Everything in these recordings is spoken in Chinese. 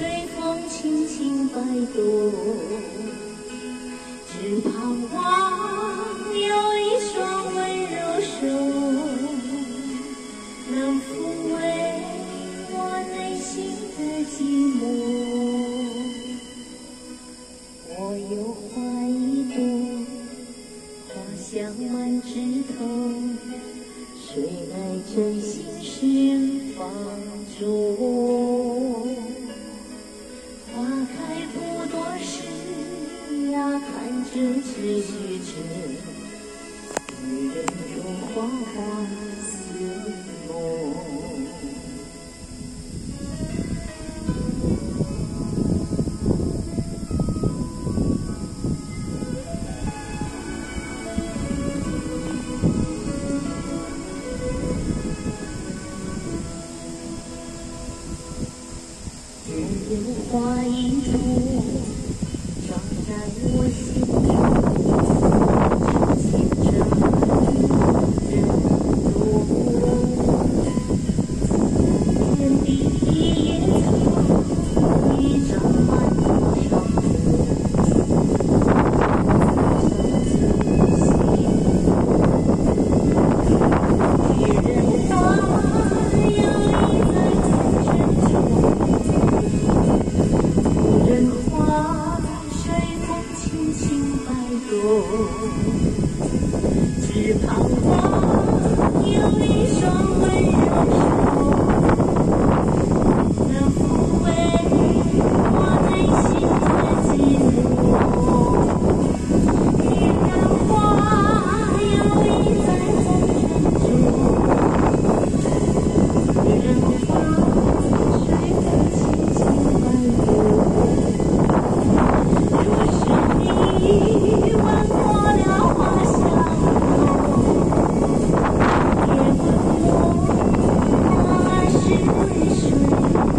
随风轻轻摆动，只盼望有一双温柔手，能抚慰我内心的寂寞。我有花一朵，花香满枝头，谁来真心释放中？花开不多时呀，看着只虚着，女人中花花似梦。有花一朵，长在我心中，呈现着人多。天地野草，一张满头上女人花摇曳在风尘中，人花随风轻轻摆动，只盼望有一双温柔手，能抚慰我内心的寂寞。女人花摇曳在风尘中，女人花随风轻轻摆动。若是你吻过了花香也问我那是为谁？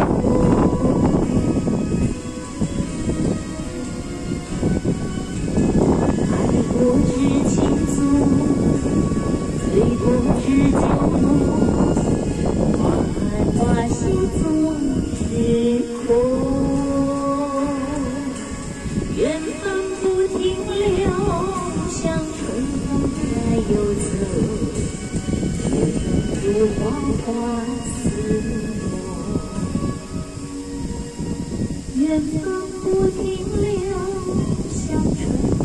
爱过知情足，醉过知酒浓，花开花谢总是空。缘分不停留，像春风来又走，人如花花似梦。缘分不停留，像春风